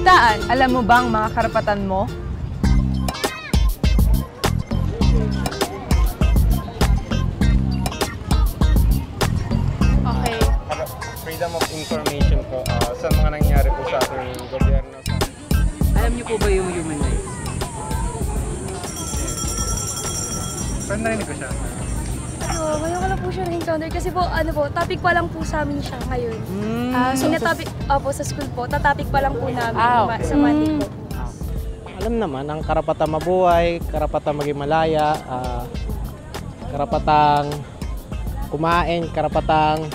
kabataan. Alam mo bang mga karapatan mo? Okay. Freedom of information po sa mga nangyayari po sa ating gobyerno. Alam niyo po ba yung human rights? Pero narinig ko siya. Ngayon ko lang po siya na-encounter kasi po, topic pa lang po sa amin siya ngayon. Sa school po, topic pa lang po namin Okay. sa Monday po. Alam naman, ang karapatang mabuhay, karapatang maging malaya, karapatang kumain, karapatang...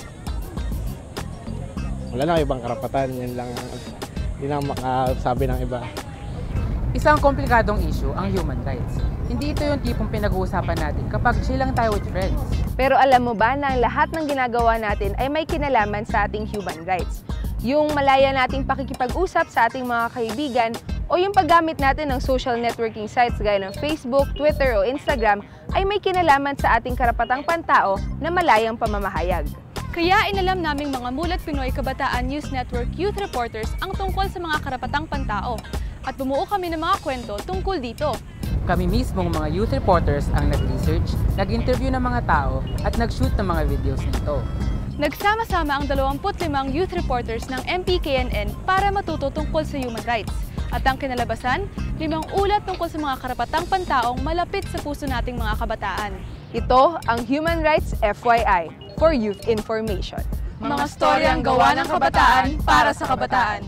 Wala na ibang karapatan, yan lang. Hindi na makasabi ng iba. Isang komplikadong issue ang human rights. Hindi ito yung tipong pinag-uusapan natin kapag chill lang tayo with friends. Pero alam mo ba na ang lahat ng ginagawa natin ay may kinalaman sa ating human rights? Yung malaya nating pakikipag-usap sa ating mga kaibigan o yung paggamit natin ng social networking sites gaya ng Facebook, Twitter o Instagram ay may kinalaman sa ating karapatang pantao na malayang pamamahayag. Kaya inalam naming mga Mulat-Pinoy Kabataan News Network youth reporters ang tungkol sa mga karapatang pantao at bumuo kami ng mga kwento tungkol dito. Kami mismong mga youth reporters ang nag-research, nag-interview ng mga tao at nag-shoot ng mga videos nito. Nagsama-sama ang 25 youth reporters ng MPKNN para matuto tungkol sa human rights. At ang kinalabasan, 5 ulat tungkol sa mga karapatang pantaong malapit sa puso nating mga kabataan. Ito ang Human Rights FYI for Youth Information. Mga storyang gawa ng kabataan para sa kabataan.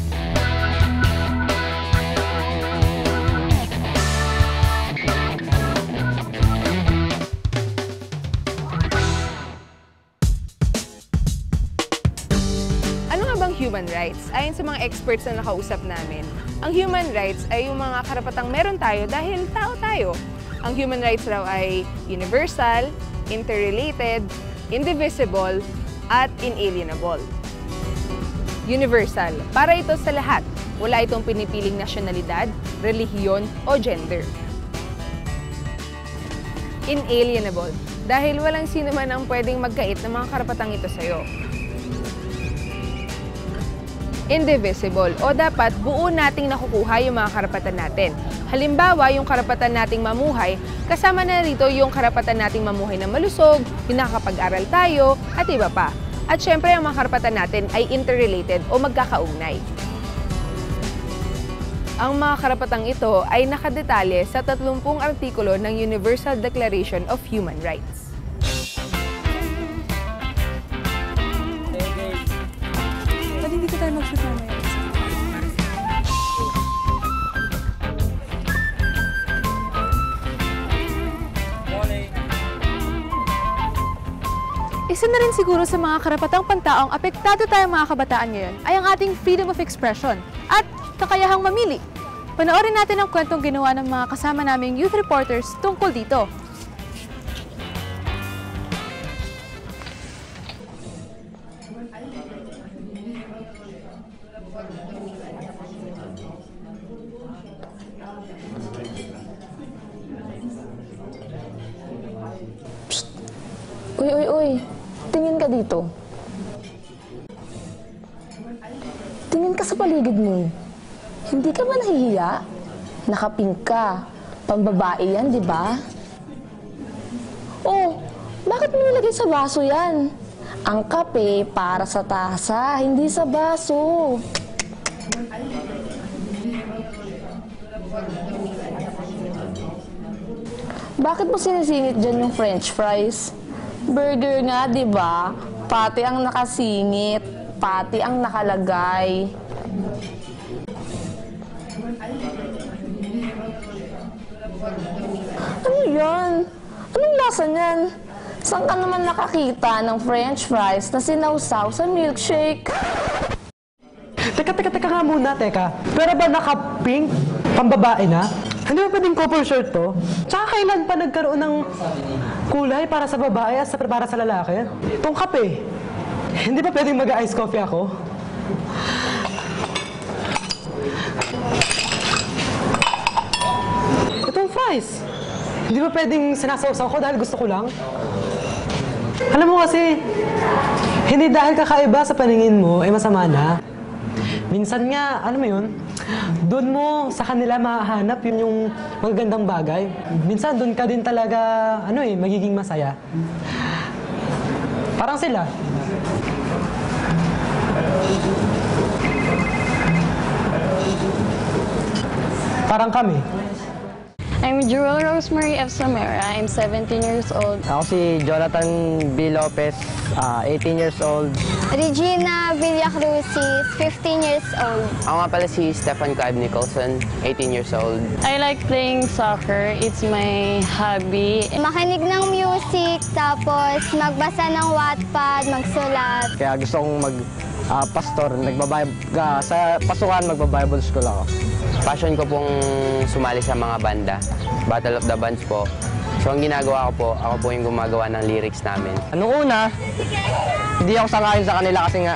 Human rights. Ayon sa mga experts na nakausap namin, ang human rights ay yung mga karapatang meron tayo dahil tao tayo. Ang human rights raw ay universal, interrelated, indivisible, at inalienable. Universal, para ito sa lahat. Wala itong pinipiling nasyonalidad, relihiyon, o gender. Inalienable, dahil walang sino man ang pwedeng magkait ng mga karapatang ito sa'yo. Indivisible, o dapat buo nating nakukuha yung mga karapatan natin. Halimbawa, yung karapatan nating mamuhay, kasama na rito yung karapatan nating mamuhay na malusog, yung nakakapag-aral tayo, at iba pa. At syempre, ang mga karapatan natin ay interrelated o magkakaugnay. Ang mga karapatang ito ay nakadetalye sa 30 artikulo ng Universal Declaration of Human Rights. Dito tayo mag-shoot namin. Isa na rin siguro sa mga karapatang pantaong apektado tayong mga kabataan ngayon ay ang ating freedom of expression at kakayahang mamili. Panoorin natin ang kwentong ginawa ng mga kasama naming youth reporters tungkol dito. Uy, tingin ka dito. Tingin ka sa paligid mo. Hindi ka ba nahihiya? Nakapink ka. Pambabae yan, di ba? Oh, bakit mo nilagay sa baso yan? Ang kape para sa tasa, hindi sa baso. Bakit mo sinisingit dyan yung french fries? Burger nga, di ba? Pati ang nakasingit, pati ang nakalagay. Ano yan? Anong lasa niyan? Saan ka naman nakakita ng french fries na sinawsaw sa milkshake? Teka nga muna, teka. Pero ba naka-pink? Pambabae na? Hindi ba pwedeng couple shirt to? Tsaka kailan pa nagkaroon ng kulay para sa babae at para sa lalaki? Itong kape. Hindi ba pwedeng mag-ice coffee ako? Itong fries. Hindi ba pwedeng sinasawsaw ko dahil gusto ko lang? Alam mo kasi, hindi dahil kakaiba sa paningin mo ay masama na. Minsan nga, alam mo yun, Doon mo sa kanila mahahanap yun yung magagandang bagay. Minsan doon ka din talaga, magiging masaya. Parang sila. Parang kami. I'm Jewel Rosemary F. Samara. I'm 17 years old. Ako si Jonathan B. Lopez, 18 years old. Regina Villacrucis, 15 years old. Ako nga pala si Stefan Clive Nicholson, 18 years old. I like playing soccer. It's my hobby. Makinig ng music, tapos magbasa ng Wattpad, magsulat. Kaya gusto kong pastor, sa pasukan magba-Bible school ako. Passion ko pong sumali sa mga banda, Battle of the Bands po. So ang ginagawa ko po, ako po yung gumagawa ng lyrics namin. Noong una, hindi ako sangayon sa kanila kasi nga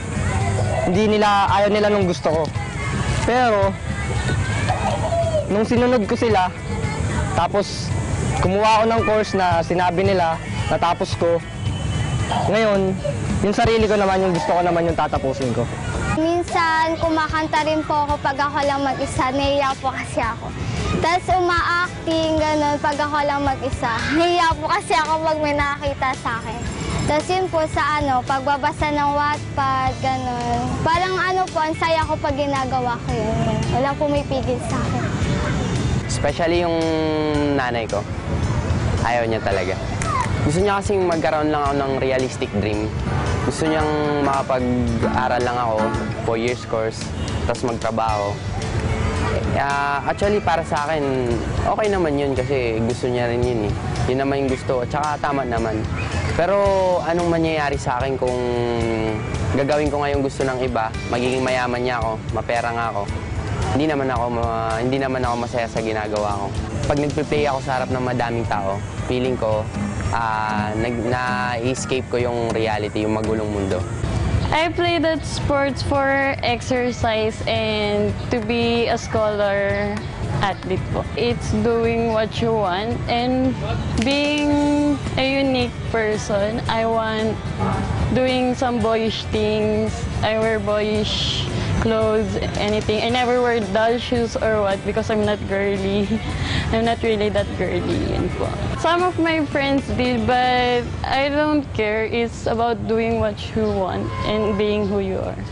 ayaw nila nung gusto ko. Pero nung sinunod ko sila, tapos kumuha ako ng course na sinabi nila, natapos ko. Ngayon, yung sarili ko naman, yung gusto ko naman yung tatapusin ko. Minsan, kumakanta rin po ako pag ako lang mag-isa. Naiiyak po kasi ako. Tapos uma-acting, gano'n, pag ako lang mag-isa. Naiiyak po kasi ako pag may nakakita sa akin. Tapos yun po sa pagbabasa ng Wattpad, gano'n. Parang po, ang saya ko pag ginagawa ko yun. Wala po may pigil sa akin. Especially yung nanay ko. Ayaw niya talaga. Gusto niya kasing magkaroon lang ako ng realistic dream. Gusto niyang makapag-aral lang ako, 4 years course, tapos magtrabaho. Actually, para sa akin, okay naman yun kasi gusto niya rin yun eh. Yun naman yung gusto, tsaka tama naman. Pero anong mangyayari sa akin kung gagawin ko nga yung gusto ng iba, magiging mayaman niya ako, mapera nga ako. Hindi naman ako masaya sa ginagawa ko. Pag nagpe-play ako sa harap ng madaming tao, feeling ko, na-escape ko yung reality, yung magulong mundo. I play that sports for exercise and to be a scholar athlete po. It's doing what you want and being a unique person. I want doing some boyish things. I wear boyish clothes, anything. I never wear doll shoes or what because I'm not girly. I'm not really that girly. Yun po. Some of my friends did, but I don't care. It's about doing what you want and being who you are.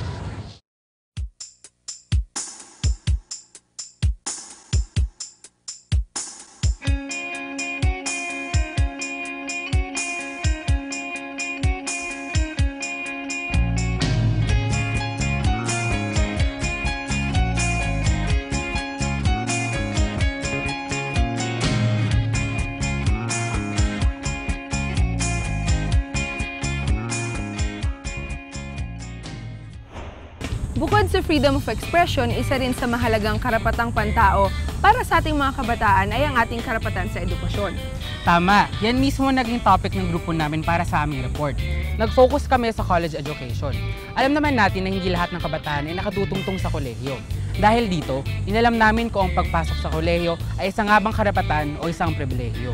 Bukod sa freedom of expression, isa rin sa mahalagang karapatang pantao para sa ating mga kabataan ay ang ating karapatan sa edukasyon. Tama, yan mismo naging topic ng grupo namin para sa aming report. Nag-focus kami sa college education. Alam naman natin na hindi lahat ng kabataan ay nakatutungtong sa kolehiyo. Dahil dito, inalam namin kung ang pagpasok sa kolehiyo ay isang habang karapatan o isang pribilehiyo.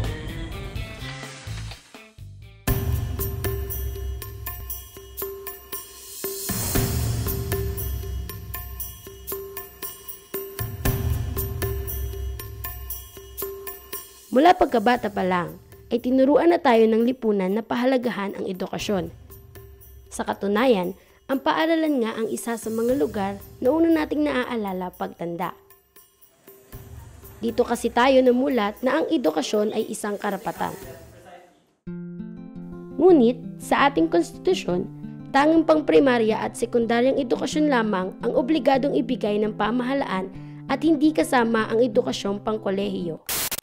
Mula pagkabata pa lang, ay tinuruan na tayo ng lipunan na pahalagahan ang edukasyon. Sa katunayan, ang paaralan nga ang isa sa mga lugar na una nating naaalala pagtanda. Dito kasi tayo namulat na ang edukasyon ay isang karapatan. Ngunit, sa ating konstitusyon, tanging pang primarya at sekundaryang edukasyon lamang ang obligadong ibigay ng pamahalaan at hindi kasama ang edukasyong pangkolehiyo.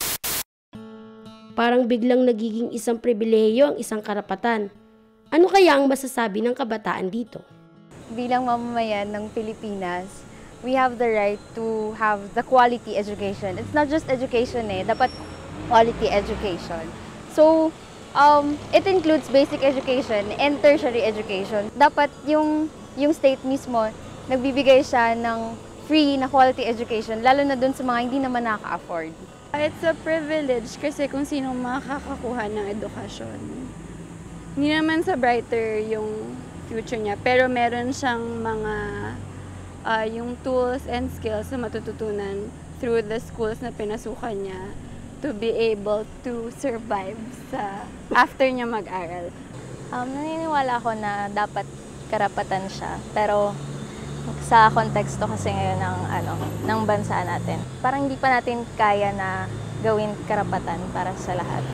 Parang biglang nagiging isang pribilehiyo ang isang karapatan. Ano kaya ang masasabi ng kabataan dito? Bilang mamamayan ng Pilipinas, we have the right to have the quality education. It's not just education dapat quality education. So, it includes basic education and tertiary education. Dapat yung state mismo, nagbibigay siya ng free na quality education, lalo na dun sa mga hindi naman nakaka-afford. It's a privilege kasi kung sino makakakuha ng edukasyon. Hindi naman sa brighter yung future niya, pero meron siyang mga yung tools and skills na matututunan through the schools na pinasukan niya to be able to survive after niya mag-aral. Naniniwala ako na dapat karapatan siya, pero sa konteksto kasi ngayon ng bansa natin, parang hindi pa natin kaya na gawin karapatan para sa lahat.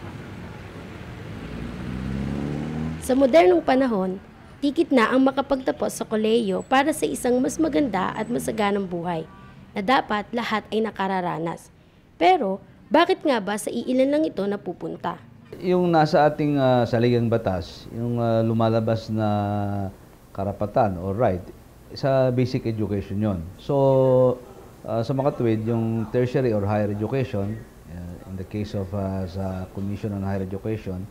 Sa modernong panahon, tikit na ang makapagtapos sa kolehiyo para sa isang mas maganda at masaganang buhay, na dapat lahat ay nakararanas. Pero, bakit nga ba sa iilan lang ito napupunta? Yung nasa ating saligang batas, yung lumalabas na karapatan or right, sa basic education yon. So, sa makatuwid, yung tertiary or higher education, in the case of sa Commission on Higher Education,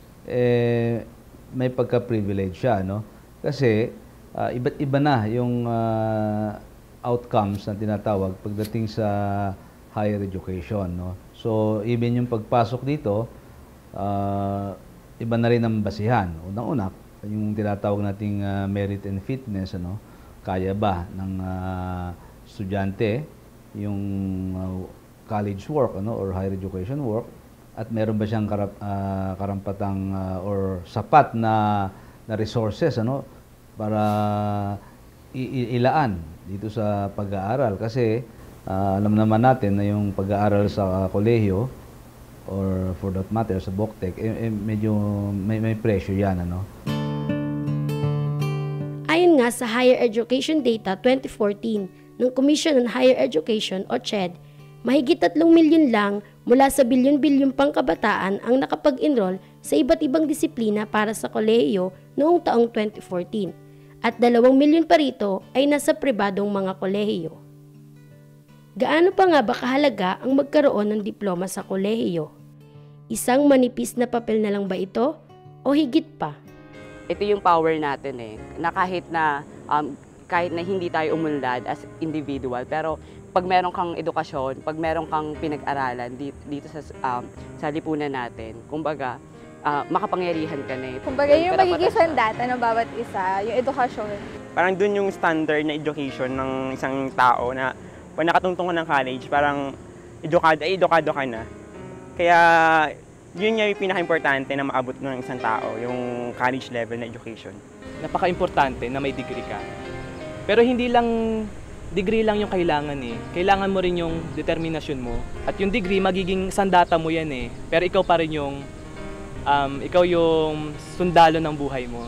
may pagka-privilege siya, no? Kasi iba't iba na yung outcomes na tinatawag pagdating sa higher education, no? So, even yung pagpasok dito, iba na rin ang basihan. Unang-una, yung tinatawag nating merit and fitness, ano? Kaya ba ng estudyante yung college work, ano, or higher education work, at meron ba siyang karampatang or sapat na resources, ano, para ilaan dito sa pag-aaral. Kasi alam naman natin na yung pag-aaral sa kolehiyo or for that matter sa BOCTEC, medyo may pressure yan, ano. Ayon nga sa Higher Education Data 2014 ng Commission on Higher Education o CHED, mahigit 3 milyon lang mula sa bilyon-bilyong pangkabataan ang nakapag-enroll sa iba't ibang disiplina para sa kolehiyo noong taong 2014 at 2 milyon pa rito ay nasa pribadong mga kolehiyo. Gaano pa nga ba kahalaga ang magkaroon ng diploma sa kolehiyo? Isang manipis na papel na lang ba ito o higit pa? Ito yung power natin na kahit na hindi tayo umunlad as individual, pero pag meron kang edukasyon, pag meron kang pinag-aralan dito sa lipunan natin, kumbaga, makapangyarihan ka na. Kumbaga yung magiging sandata ng bawat isa, yung edukasyon. Parang dun yung standard na education ng isang tao na pag nakatungtong ka ng college, parang edukado ka na. Kaya yun yung pinaka-importante na maabot ng isang tao, yung college level na education. Napaka-importante na may degree ka. Pero hindi lang degree lang yung kailangan Kailangan mo rin yung determinasyon mo. At yung degree, magiging sandata mo yan Pero ikaw pa rin yung, ikaw yung sundalo ng buhay mo.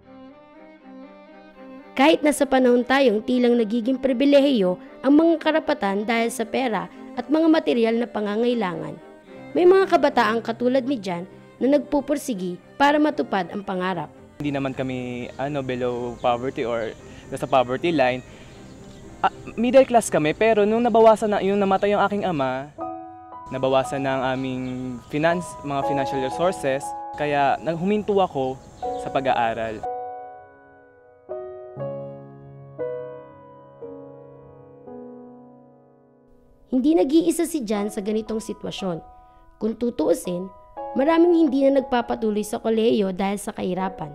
Kahit nasa panahon tayong tilang nagiging pribilehiyo ang mga karapatan dahil sa pera at mga material na pangangailangan, may mga kabataang katulad ni Jan na nagpupursigi para matupad ang pangarap. Hindi naman kami below poverty or nasa poverty line. Middle class kami, pero nung namatay yung aking ama, nabawasan ng aming mga financial resources, kaya huminto ako sa pag-aaral. Hindi nag-iisa si Jan sa ganitong sitwasyon. Kung tutuusin, maraming hindi na nagpapatuloy sa kolehiyo dahil sa kahirapan.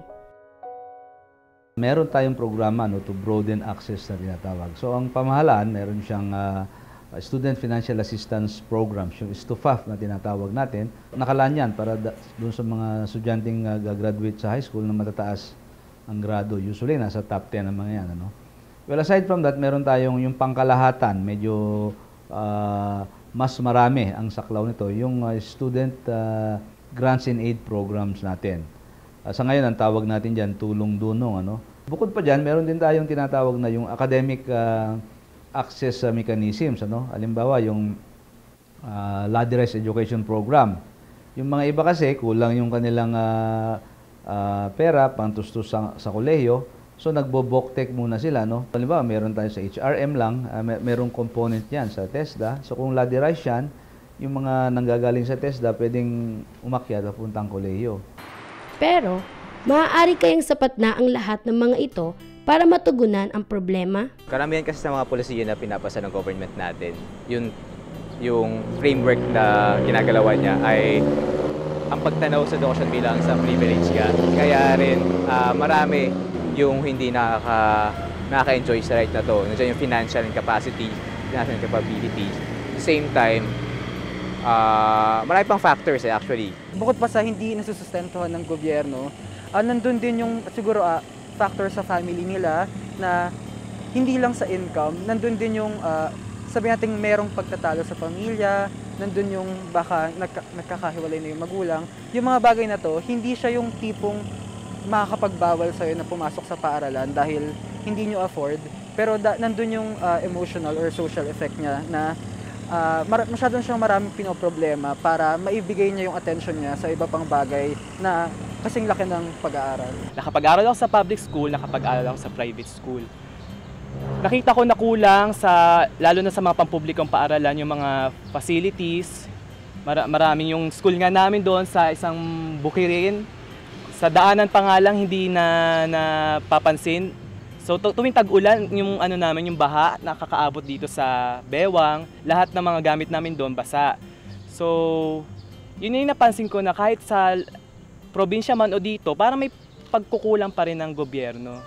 Meron tayong programa to broaden access na tinatawag. So ang pamahalaan, meron siyang Student Financial Assistance Program, yung STUFAF na tinatawag natin. Nakalaan yan para doon sa mga estudyanteng graduate sa high school na matataas ang grado. Usually, nasa top 10 ang mga yan. Ano? Well, aside from that, meron tayong yung pangkalahatan. Medyo mas marami ang saklaw nito. Yung Student Grants and Aid Programs natin. Sa ngayon, ang tawag natin dyan, tulong-dunong. Ano? Bukod pa dyan, meron din tayong tinatawag na yung academic access mechanisms. Ano? Halimbawa, yung ladderized education program. Yung mga iba kasi, kulang yung kanilang pera, pangtustos sa kolehiyo. So, nagbo-BOCTEC muna sila. No? Halimbawa, meron tayo sa HRM lang, merong component yan sa TESDA. So, kung ladderized yan, yung mga nanggagaling sa TESDA, pwedeng umakyat at puntang kolehiyo. Pero, maaari kayang sapat na ang lahat ng mga ito para matugunan ang problema? Karamihan kasi sa mga polisiyo na pinapasa ng government natin, yung framework na ginagalawan niya ay ang pagtanaw sa edukasyon bilang sa privilege ka. Kaya rin marami yung hindi nakaka-enjoy sa right na to. Nandiyan yung financial capacity, financial capability. At the same time, marami pang factors actually. Bukod pa sa hindi nasusustentuhan ng gobyerno, nandun din yung siguro factor sa family nila na hindi lang sa income, nandun din yung sabi natin merong pagtatalo sa pamilya, nandun yung baka nagkakahiwalay na yung magulang. Yung mga bagay na to, hindi siya yung tipong makakapagbawal sa'yo na pumasok sa paaralan dahil hindi nyo afford, pero nandun yung emotional or social effect niya na masyadong siyang maraming pinoproblema para maibigay niya yung attention niya sa iba pang bagay na kasing laki ng pag-aaral. Nakapag-aral ako sa public school, nakapag-aral ako sa private school. Nakita ko na kulang lalo na sa mga pampublikong paaralan, yung mga facilities. Maraming yung school nga namin doon sa isang bukirin. Sa daanan pa nga lang hindi na papansin. So tuwing tag-ulan, yung namin, yung baha, nakakaabot dito sa bewang, lahat ng mga gamit namin doon basa. So yun yung napansin ko na kahit sa probinsya man o dito, parang may pagkukulang pa rin ng gobyerno.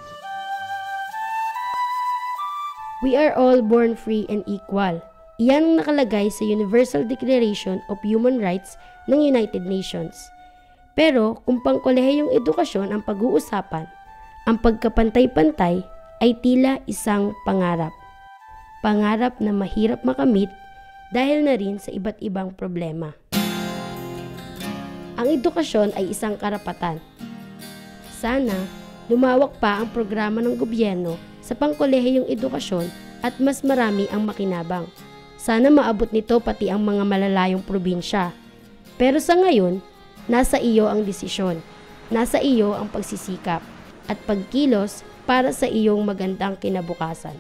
We are all born free and equal. Iyan ang nakalagay sa Universal Declaration of Human Rights ng United Nations. Pero kung pangkolehiyong edukasyon ang pag-uusapan, ang pagkapantay-pantay ay tila isang pangarap. Pangarap na mahirap makamit dahil na rin sa iba't ibang problema. Ang edukasyon ay isang karapatan. Sana lumawak pa ang programa ng gobyerno sa pangkolehiyong edukasyon at mas marami ang makinabang. Sana maabot nito pati ang mga malalayong probinsya. Pero sa ngayon, nasa iyo ang desisyon. Nasa iyo ang pagsisikap at pagkilos para sa iyong magandang kinabukasan.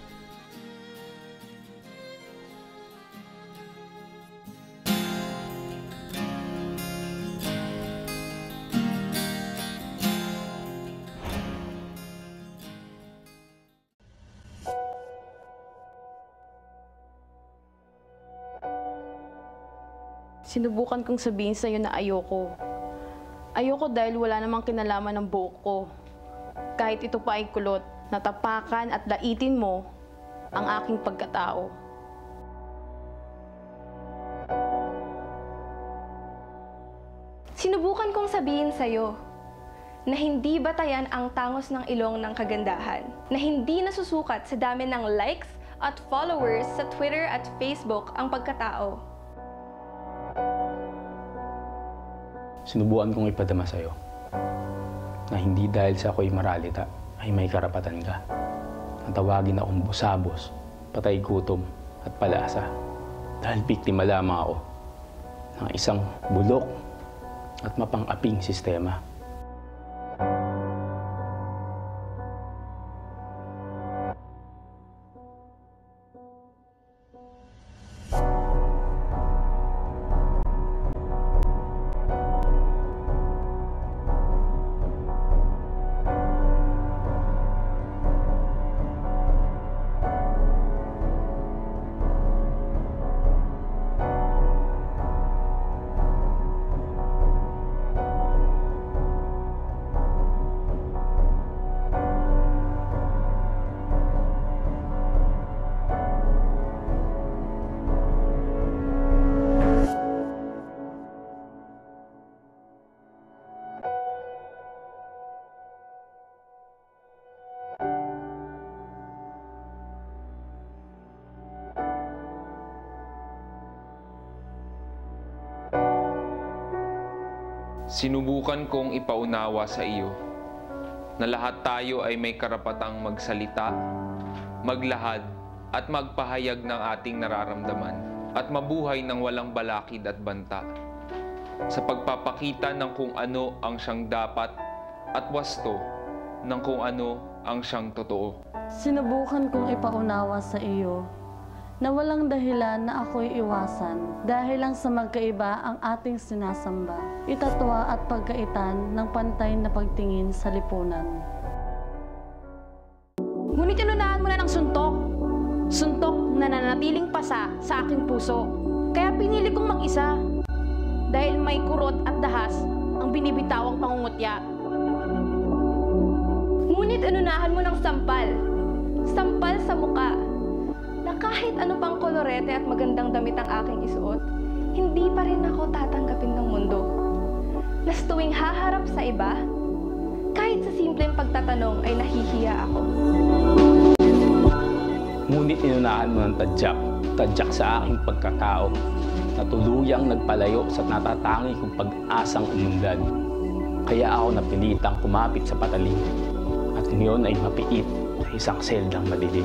Sinubukan kong sabihin sa'yo na ayoko. Ayoko dahil wala namang kinalaman ng buhok ko. Kahit ito pa ay kulot, natapakan at laitin mo ang aking pagkatao. Sinubukan kong sabihin sa'yo na hindi batayan ang tangos ng ilong ng kagandahan, na hindi nasusukat sa dami ng likes at followers sa Twitter at Facebook ang pagkatao. Sinubukan kong ipadama sa'yo na hindi dahil sa ako'y maralita ay may karapatan ka. Natawagin akong busabos, patay gutom at palasa dahil biktima lamang ako ng isang bulok at mapang-aping sistema. Sinubukan kong ipaunawa sa iyo na lahat tayo ay may karapatang magsalita, maglahad at magpahayag ng ating nararamdaman at mabuhay ng walang balakid at banta sa pagpapakita ng kung ano ang siyang dapat at wasto ng kung ano ang siyang totoo. Sinubukan kong ipaunawa sa iyo na walang dahilan na ako'y iwasan dahil lang sa magkaiba ang ating sinasamba, itatwa at pagkaitan ng pantay na pagtingin sa lipunan. Ngunit inunahan mo na ng suntok. Suntok na nanatiling pasa sa aking puso. Kaya pinili kong mag-isa dahil may kurot at dahas ang binibitawang pangungutya. Ngunit inunahan mo ng sampal sampal sa muka, na kahit ano pang kolorete at magandang damit ang aking isuot, hindi pa rin ako tatanggapin ng mundo. Na tuwing haharap sa iba, kahit sa simpleng pagtatanong ay nahihiya ako. Ngunit inunahan mo ng tadyak sa aking pagkatao, na tuluyang nagpalayo sa natatangi kong pag-asang umunlad. Kaya ako napilitang kumapit sa patalim, at ngayon ay mapiit sa isang seldang madilim.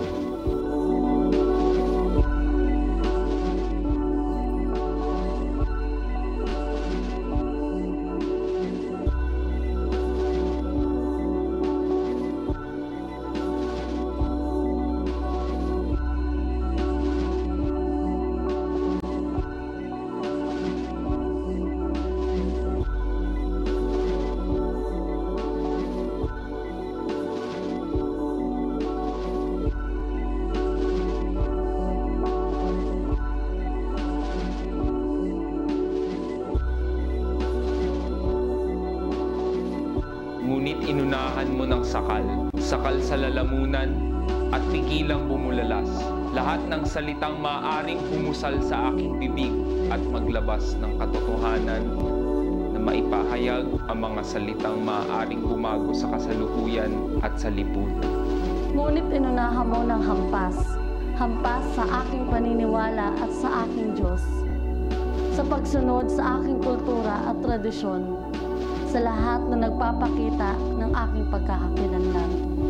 Ngunit inunahan mo ng sakal sa lalamunan at pigilang bumulalas. Lahat ng salitang maaaring pumusal sa aking bibig at maglabas ng katotohanan na maipahayag ang mga salitang maaaring bumago sa kasalukuyan at sa lipunan. Ngunit inunahan mo ng hampas sa aking paniniwala at sa aking Diyos, sa pagsunod sa aking kultura at tradisyon, sa lahat na nagpapakita ng aking pagkakakilanlan.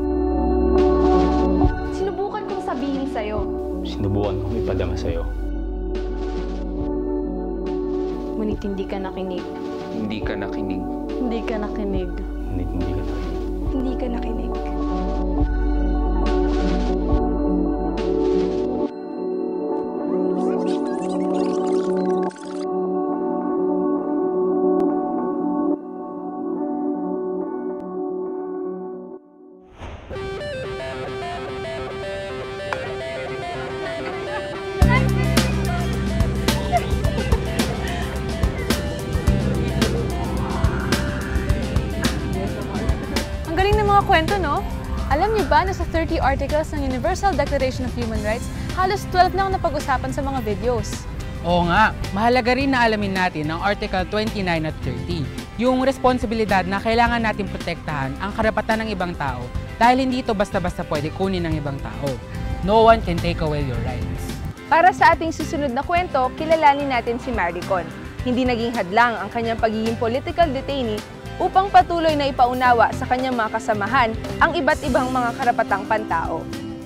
Sinubukan kong sabihin sa'yo. Sinubukan kong ipadama sa'yo. Ngunit hindi ka nakinig. Hindi ka nakinig. Hindi ka nakinig. Ngunit hindi ka nakinig. Hindi ka nakinig. Kwento, no? Alam niyo ba na sa 30 articles ng Universal Declaration of Human Rights, halos 12 na ang napag-usapan sa mga videos. Oo nga, mahalaga rin na alamin natin ang Article 29 at 30, yung responsibilidad na kailangan natin protektahan ang karapatan ng ibang tao dahil hindi ito basta-basta pwede kunin ng ibang tao. No one can take away your rights. Para sa ating susunod na kwento, kilalanin natin si Maricon. Hindi naging hadlang ang kanyang pagiging political detainee upang patuloy na ipaunawa sa kanyang mga kasamahan ang iba't ibang mga karapatang pantao.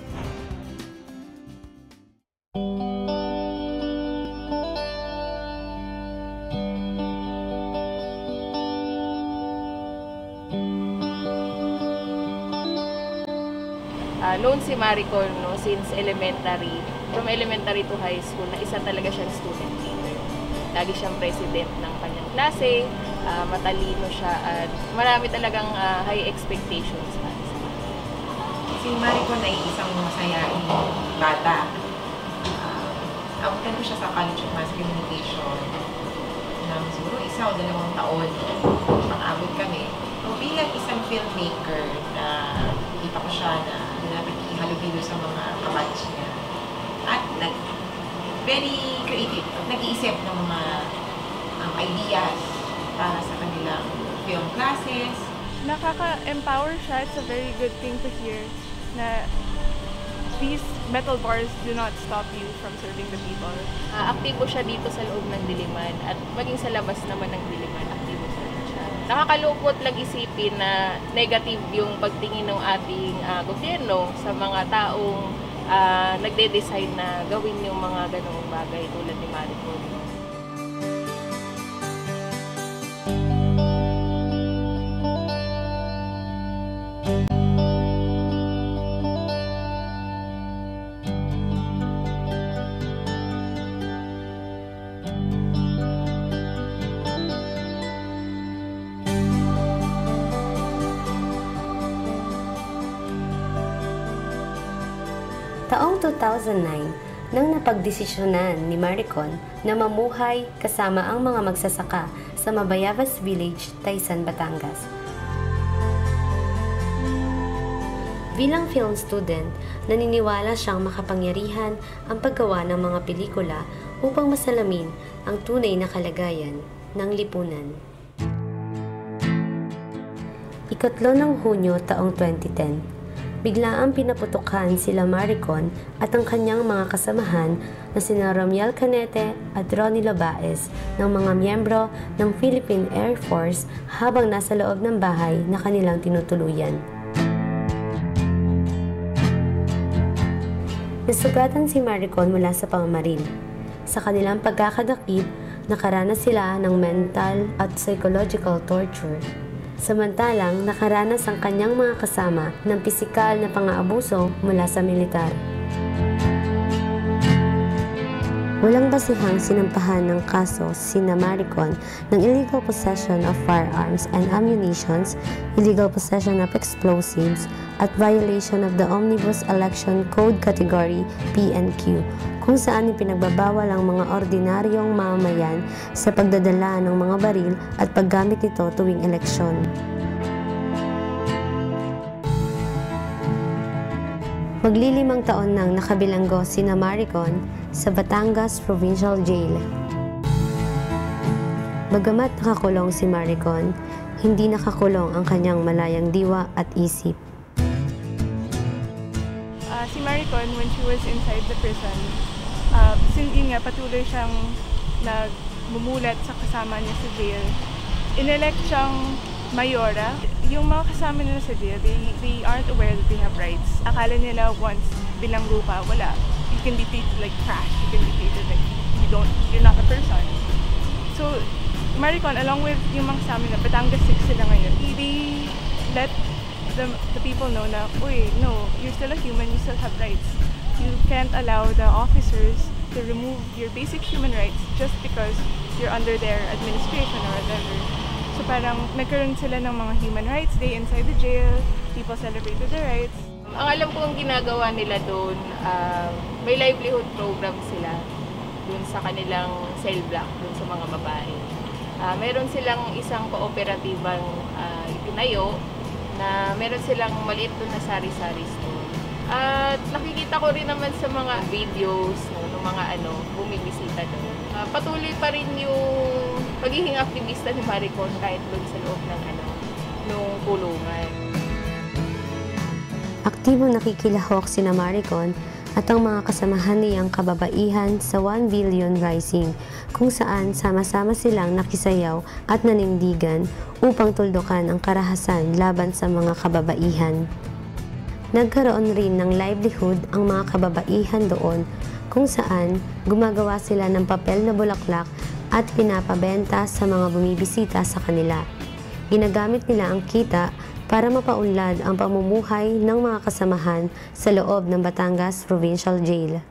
Known si Maricon since elementary, from elementary to high school, na isa talaga siyang student leader. Lagi siyang president ng kanyang klase, matalino siya at marami talagang high expectations sa kanya. Si Maricon ay isang masayaing bata. Abutan ko siya sa College of Mass Communication ng siguro 1 o 2 taon. Pang-abot kami. So, bilang isang filmmaker na kita ko siya na nakikihalubilo sa mga kabatch niya. At very creative. Nag-iisip ng mga ideas para sa kanilang film classes. Nakaka-empower siya. It's a very good thing to hear na these metal bars do not stop you from serving the people. Aktibo siya dito sa loob ng Diliman at maging sa labas naman ng Diliman, aktibo siya. Nakakalungkot lang isipin na negative yung pagtingin ng ating gobyerno sa mga taong nagde-decide na gawin yung mga ganoong bagay tulad ni Maricon. Taong 2009, nang napagdesisyonan ni Maricon na mamuhay kasama ang mga magsasaka sa Mabayabas Village, Taysan, Batangas. Bilang film student, naniniwala siyang makapangyarihan ang paggawa ng mga pelikula upang masalamin ang tunay na kalagayan ng lipunan. Ikatlo ng Hunyo taong 2010, biglaang pinaputukan sila Maricon at ang kanyang mga kasamahan na sina Romiel Canete at Ronnie Lobaez ng mga miyembro ng Philippine Air Force habang nasa loob ng bahay na kanilang tinutuluyan. Nasugatan si Maricon mula sa pamamaril. Sa kanilang pagkakadakip, nakaranas sila ng mental at psychological torture. Samantalang nakaranas ang kanyang mga kasama ng pisikal na pang-aabuso mula sa militar. Walang basihang sinampahan ng kaso sina Maricon ng illegal possession of firearms and ammunitions, illegal possession of explosives, at violation of the Omnibus Election Code Category P and Q, kung saan ipinagbabawal ang mga ordinaryong mamamayan sa pagdadala ng mga baril at paggamit nito tuwing eleksyon. Maglilimang taon nang nakabilanggo sina Maricon sa Batangas Provincial Jail. Bagamat nakakulong si Maricon, hindi nakakulong ang kanyang malayang diwa at isip. Si Maricon, when she was inside the prison, since yun nga, patuloy siyang nagmumulat sa kasama niya sa jail, inelect siyang mayora. Yung mga kasama nila sa jail, they aren't aware that they have rights. Akala nila once bilanggo ka, wala. You can be treated like trash. You can be treated like you're not a person. So, Maricon, along with yung mga kasama nila, Batangas 6 sila ngayon, they let the people know na, uy, no, you're still a human, you still have rights. You can't allow the officers to remove your basic human rights just because you're under their administration or whatever. So parang nagkaroon sila ng mga human rights day inside the jail, people celebrated their rights. Ang alam ko ang ginagawa nila doon, may livelihood program sila doon sa kanilang cell block, doon sa mga babae. Meron silang isang kooperatibang itinayo na meron silang maliit doon na sari-sari store. At nakikita ko rin naman sa mga videos ng mga bumibisita doon. Patuloy pa rin yung pagiging aktivista ni Maricon kahit doon sa loob ng nung kulungan. Aktibong nakikilahok sina Maricon at ang mga kasamahan niyang kababaihan sa 1 Billion Rising, kung saan sama-sama silang nakisayaw at nanindigan upang tuldukan ang karahasan laban sa mga kababaihan. Nagkaroon rin ng livelihood ang mga kababaihan doon, kung saan gumagawa sila ng papel na bulaklak at pinapabenta sa mga bumibisita sa kanila. Ginagamit nila ang kita para mapaunlad ang pamumuhay ng mga kasamahan sa loob ng Batangas Provincial Jail.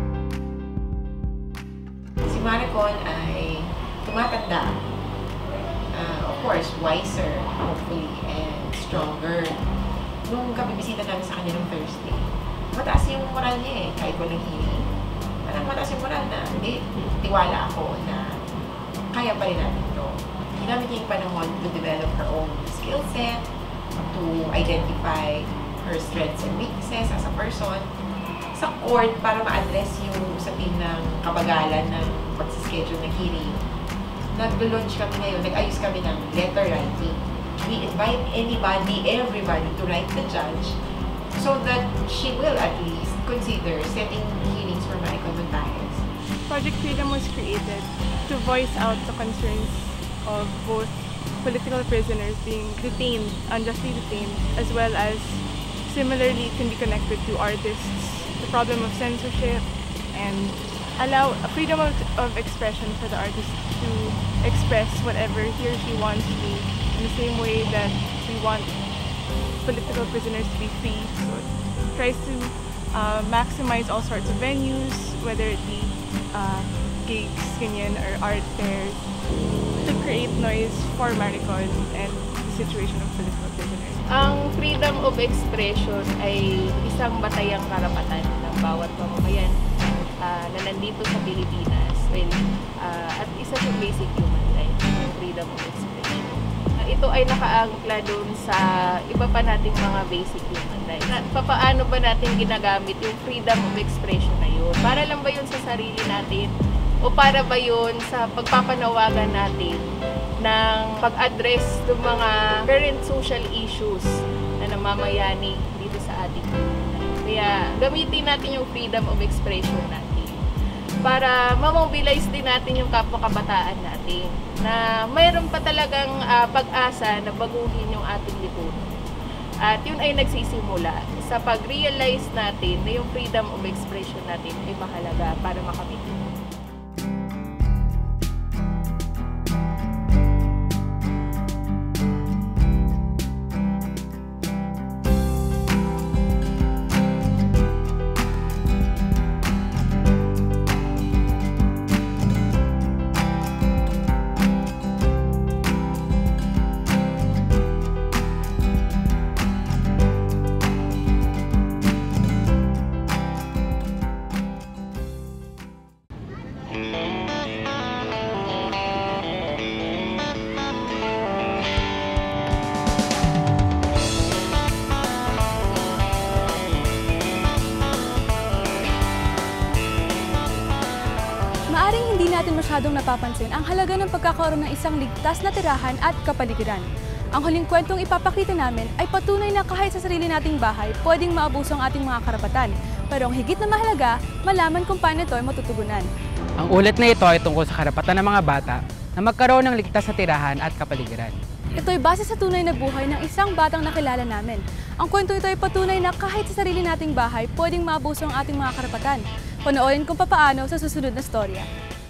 Si Maricon ay tumatanda. Of course, wiser, hopefully, and stronger. Nung kabibisita namin sa kanya nung Thursday, mataas yung moral niya kahit walang healing. Parang mataas yung moral na, hindi, tiwala ako na kaya pa rin natin ito. Ginamit niya yung panahon to develop her own skill set, to identify her strengths and weaknesses as a person sa court para ma-address yung usapin ng kabagalan ng pagsischedule ng hearing. Nag-launch kami ngayon, nag-ayos kami ng letter writing. We invite anybody, everybody to write the judge so that she will at least consider setting hearings for Maricon Montañez. Project Freedom was created to voice out the concerns of both political prisoners being detained, unjustly detained, as well as similarly can be connected to artists, the problem of censorship, and allow a freedom of expression for the artist to express whatever he or she wants to in the same way that we want political prisoners to be free. So it tries to maximize all sorts of venues, whether it be gigs, ganyan, or art fairs, to create noise for Maricon and the situation of political prisoners. Ang freedom of expression ay isang batayang karapatan ng bawat mamamayan na nandito sa Pilipinas. Well, at isa sa basic human rights, yung freedom of expression. Ito ay nakaangkla doon sa iba pa nating mga basic human lives. Paano ba natin ginagamit yung freedom of expression na yun? Para lang ba yun sa sarili natin? O para ba yun sa pagpapanawagan natin ng pag-address ng mga current social issues na namamayani dito sa ating komunidad? Kaya gamitin natin yung freedom of expression natin para ma-mobilize din natin yung kapwa-kabataan natin na mayroon pa talagang pag-asa na baguhin yung ating lipunan. At yun ay nagsisimula sa pag-realize natin na yung freedom of expression natin ay mahalaga para makamit. Maaring hindi natin masyadong napapansin ang halaga ng pagkakaroon ng isang ligtas na tirahan at kapaligiran. Ang huling kwentong ipapakita namin ay patunay na kahit sa sarili nating bahay, pwedeng maabuso ang ating mga karapatan. Pero ang higit na mahalaga, malaman kung paano ito ay matutugunan. Ang ulat na ito ay tungkol sa karapatan ng mga bata na magkaroon ng ligtas na tirahan at kapaligiran. Ito ay base sa tunay na buhay ng isang batang nakilala namin. Ang kwento ito ay patunay na kahit sa sarili nating bahay, pwedeng maabuso ang ating mga karapatan. Panoorin kung papaano sa susunod na storya.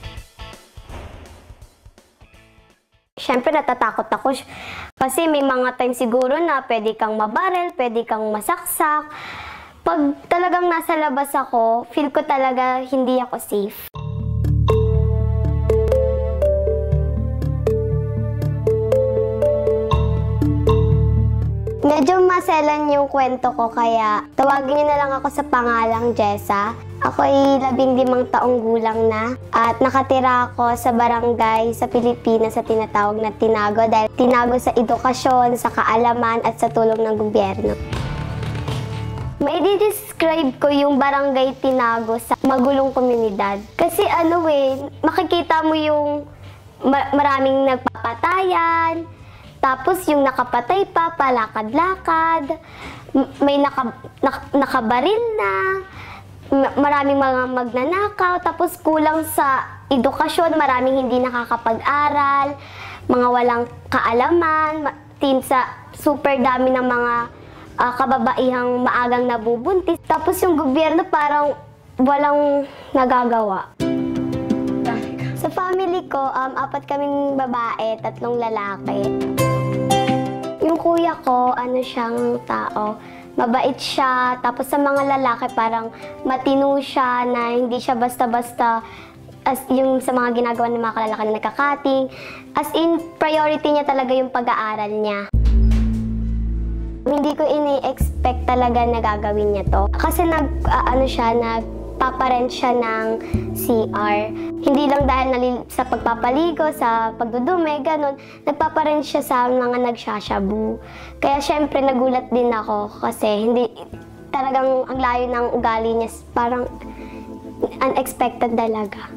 Siyempre natatakot ako kasi may mga time siguro na pwede kang mabarel, pwede kang masaksak. Pag talagang nasa labas ako, feel ko talaga hindi ako safe. Medyo maselan yung kwento ko kaya tawagin niyo na lang ako sa pangalang Jessa. Ako ay 15 taong gulang na at nakatira ako sa barangay sa Pilipinas sa tinatawag na Tinago dahil tinago sa edukasyon, sa kaalaman at sa tulong ng gobyerno. Mai-describe ko yung barangay Tinago sa magulong komunidad. Kasi makikita mo yung maraming nagpapatayan, tapos yung nakapatay pa, palakad-lakad, may nakabaril na, maraming mga magnanakaw, tapos kulang sa edukasyon, maraming hindi nakakapag-aral, mga walang kaalaman, sa super dami ng mga kababaihang maagang nabubuntis. Tapos yung gobyerno parang walang nagagawa. Sa family ko, 4 kaming babae, 3 lalaki. Yung kuya ko, siyang tao, mabait siya. Tapos sa mga lalaki, parang matino siya na hindi siya basta-basta yung sa mga ginagawa ng mga kalalaki na nagkakating. As in, priority niya talaga yung pag-aaral niya. Hindi ko ini-expect talaga na gagawin niya to. Kasi nagpaparent siya ng CR. Hindi lang dahil sa pagpapaligo, sa pagdudumi, ganun. Nagpaparent siya sa mga nagsashabu. Kaya syempre nagulat din ako kasi talagang ang layo ng ugali niya, parang unexpected talaga.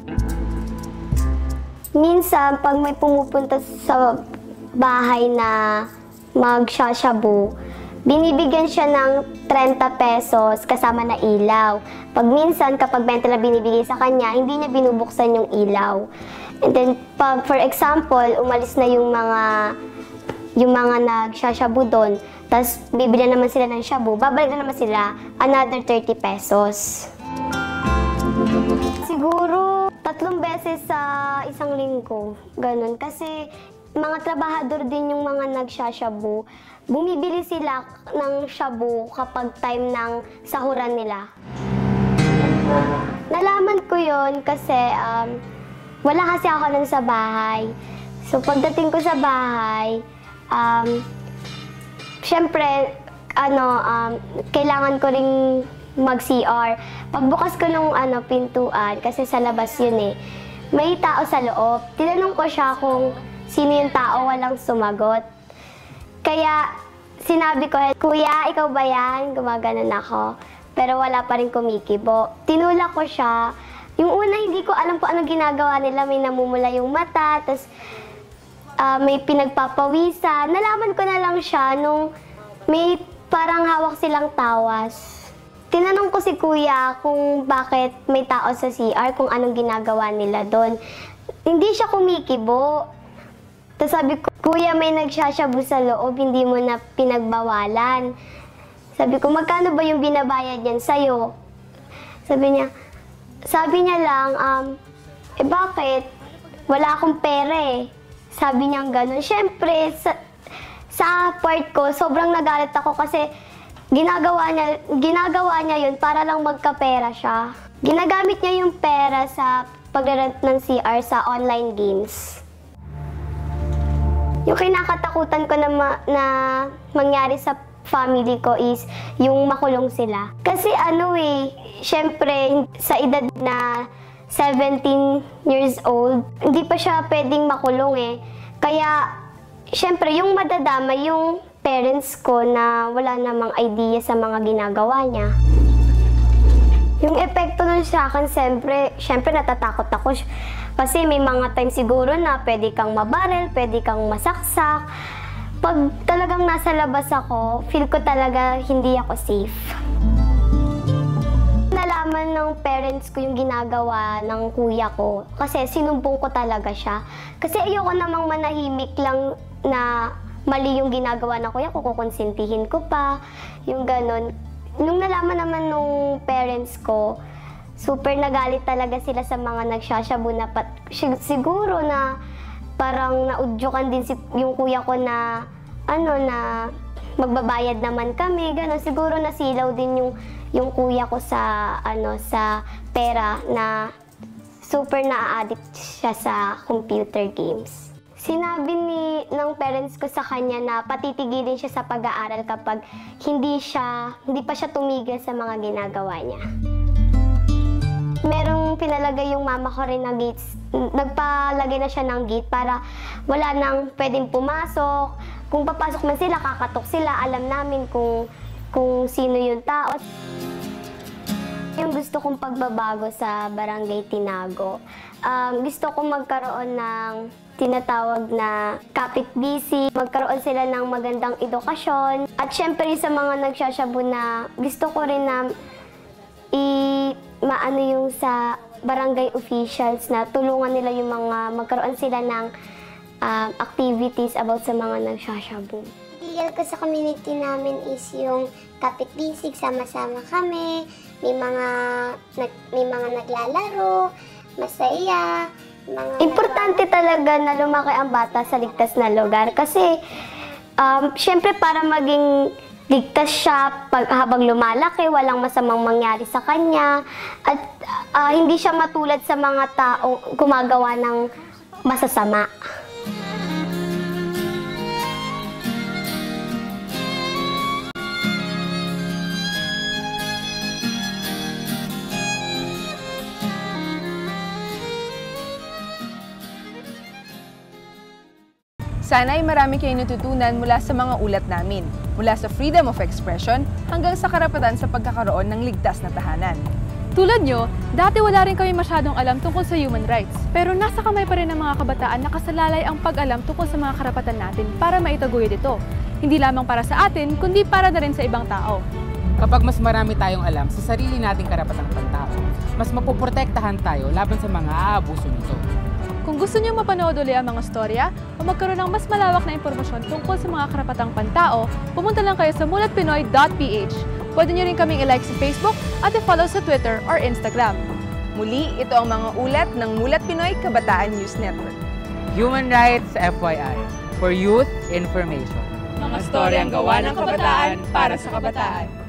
Minsan, pag may pumupunta sa bahay na magsashabu, binibigyan siya ng 30 pesos kasama na ilaw. Pag minsan, kapag 20 na binibigay sa kanya, hindi niya binubuksan yung ilaw. And then, pag for example, umalis na yung mga nagsashabu doon, tapos bibili naman sila ng shabu, babalik na naman sila, another 30 pesos. Siguro, 3 beses sa isang linggo, ganun. Kasi mga trabahador din yung mga nagsashabu. Bumibili sila ng shabu kapag time ng sahuran nila. Nalaman ko yon kasi wala kasi ako nun sa bahay. So pagdating ko sa bahay, syempre, kailangan ko ring mag-CR. Pagbukas ko nung pintuan, kasi sa labas yun may tao sa loob. Tinanong ko siya kung sino yung tao, walang sumagot. Kaya Sinabi ko, "Kuya, ikaw ba yan?" Gumaganon ako. Pero wala pa rin kumikibo. Tinulak ko siya. Yung una, hindi ko alam kung anong ginagawa nila. May namumula yung mata, tapos may pinagpapawisan. Nalaman ko na lang siya nung may parang hawak silang tawas. Tinanong ko si Kuya kung bakit may tao sa CR, kung anong ginagawa nila doon. Hindi siya kumikibo. Tapos sabi ko, "Kuya, may nagsasyabu sa loob, hindi mo na pinagbawalan." Sabi ko, "Magkano ba yung binabayad yan sa'yo?" Sabi niya lang, bakit? Wala akong pera eh. Sabi niya gano'n. Siyempre, sa part ko, sobrang nagalit ako kasi ginagawa niya yun para lang magkapera siya. Ginagamit niya yung pera sa pag-rent ng CR sa online games. Yung kinakatakutan ko na mangyari sa family ko is yung makulong sila. Kasi syempre sa edad na 17 years old, hindi pa siya pwedeng makulong eh. Kaya syempre yung madadama yung parents ko na wala namang idea sa mga ginagawa niya. Yung epekto nun sa akin, syempre natatakot ako. Kasi may mga time siguro na pwede kang mabarel, pwede kang masaksak. Pag talagang nasa labas ako, feel ko talaga hindi ako safe. Nalaman ng parents ko yung ginagawa ng kuya ko kasi sinumbong ko talaga siya. Kasi ayoko namang manahimik lang na mali yung ginagawa ng kuya ko, kukonsintihin ko pa, yung ganon. Nung nalaman naman nung parents ko, super nagalit talaga sila sa mga nagsasyabu na siguro na parang naudyukan din yung kuya ko na na magbabayad naman kami, gano'n. Siguro nasilaw din yung kuya ko sa sa pera na super na-addict siya sa computer games. Sinabi ng parents ko sa kanya na patitigilin siya sa pag-aaral kapag hindi pa siya tumigil sa mga ginagawa niya. Merong pinalagay yung mama ko rin na gates. Nagpalagay na siya ng gate para wala nang pwedeng pumasok. Kung papasok man sila, kakatok sila. Alam namin kung sino yung tao. Yung gusto kong pagbabago sa Barangay Tinago, gusto kong magkaroon ng tinatawag na kapit-busy, magkaroon sila ng magandang edukasyon. At syempre sa mga nagsasyabu na gusto ko rin na maano yung sa barangay officials na tulungan nila yung mga magkaroon sila ng activities about sa mga nagsasyabu. Illegal ko sa community namin is yung kapit-bisig, sama-sama kami, may mga naglalaro, masaya. Importante talaga na lumaki ang bata sa ligtas na lugar kasi syempre para maging ligtas siya habang lumalaki, walang masamang mangyari sa kanya at hindi siya matulad sa mga taong gumagawa ng masasama. Sana ay marami kayong natutunan mula sa mga ulat namin, mula sa freedom of expression hanggang sa karapatan sa pagkakaroon ng ligtas na tahanan. Tulad nyo, dati wala rin kami masyadong alam tungkol sa human rights, pero nasa kamay pa rin ng mga kabataan na kasalalay ang pag-alam tungkol sa mga karapatan natin para maitaguyod ito. Hindi lamang para sa atin, kundi para na rin sa ibang tao. Kapag mas marami tayong alam sa sarili nating karapatang pantao, mas mapoprotektahan tayo laban sa mga aabuso nito. Kung gusto niyo mapanood ulit ang mga storya o magkaroon ng mas malawak na impormasyon tungkol sa mga karapatang pantao, pumunta lang kayo sa mulat-pinoy.ph. Pwede niyo rin kaming i-like sa Facebook at i-follow sa Twitter or Instagram. Muli, ito ang mga ulat ng Mulat-Pinoy Kabataan News Network. Human Rights FYI, for youth information. Mga storyang gawa ng kabataan para sa kabataan.